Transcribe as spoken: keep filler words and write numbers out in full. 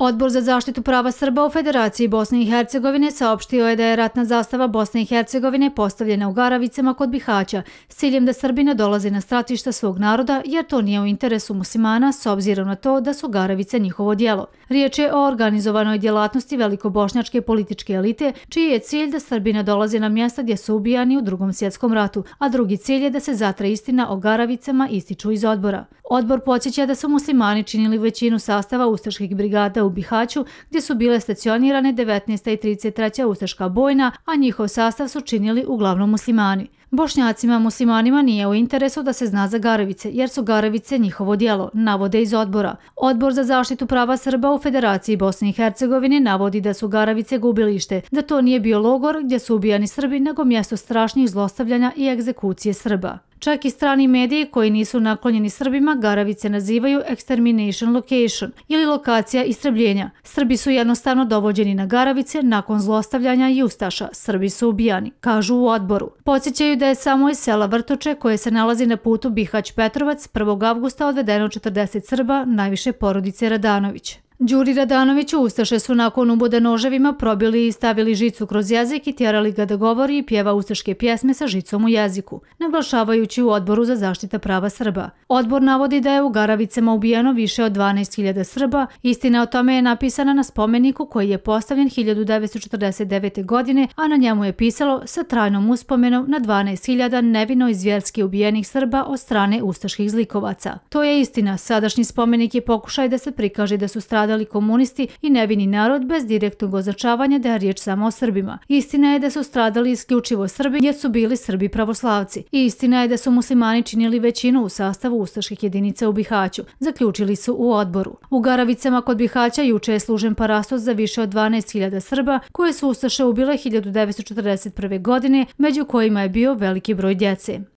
Odbor za zaštitu prava Srba u Federaciji Bosne i Hercegovine saopštio je da je ratna zastava Bosne i Hercegovine postavljena u Garavicama kod Bihaća s ciljem da Srbi ne dolaze na stratišta svog naroda jer to nije u interesu muslimana s obzirom na to da su Garavice njihovo djelo. Riječ je o organizovanoj djelatnosti velikobošnjačke političke elite čiji je cilj da Srbi ne dolaze na mjesta gdje su ubijani u Drugom svjetskom ratu, a drugi cilj je da se zatre istina o Garavicama, ističu iz odbora. Odbor podsjeća da su muslimani činili većinu sastava ustaških brigada u Bihaću gdje su bile stacionirane devetnaesta i trideset treća ustaška bojna, a njihov sastav su činili uglavnom muslimani. Bošnjacima muslimanima nije u interesu da se zna za Garavice, jer su Garavice njihovo djelo, navode iz odbora. Odbor za zaštitu prava Srba u Federaciji Bosne i Hercegovine navodi da su Garavice gubilište, da to nije bio logor gdje su ubijani Srbi, nego mjesto strašnih zlostavljanja i egzekucije Srba. Čak i strani mediji koji nisu naklonjeni Srbima Garavice nazivaju extermination location ili lokacija istrebljenja. Srbi su jednostavno dovođeni na Garavice nakon zlostavljanja i ustaša. Srbi su ubijani, kažu u odboru. Podsjećaju da je samo iz sela Vrtoče, koje se nalazi na putu Bihać-Petrovac, prvog avgusta odvedeno četrdeset Srba, najviše porodice Radanović. Đuri Radanoviću ustaše su nakon uboda noževima probili i stavili žicu kroz jezik i tjerali ga da govori i pjeva ustaške pjesme sa žicom u jeziku, naglašavajući u Odboru za zaštitu prava Srba. Odbor navodi da je u Garavicama ubijeno više od dvanaest hiljada Srba. Istina o tome je napisana na spomeniku koji je postavljen hiljadu devetsto četrdeset devete. godine, a na njemu je pisalo sa trajnom uspomenom na dvanaest hiljada nevino i zvjerski ubijenih Srba od strane ustaških zlikovaca. To je istina, sadašnji spomenik je pokušaj da se prikaže da su stradali komunisti i nevini narod bez direktnog označavanja da je riječ samo o Srbima. Istina je da su stradali isključivo Srbi jer su bili Srbi pravoslavci. I istina je da su muslimani činili većinu u sastavu ustaških jedinica u Bihaću, zaključili su u odboru. U Garavicama kod Bihaća juče je služen parastos za više od dvanaest hiljada Srba koje su ustaše ubile hiljadu devetsto četrdeset prve. godine, među kojima je bio veliki broj djece.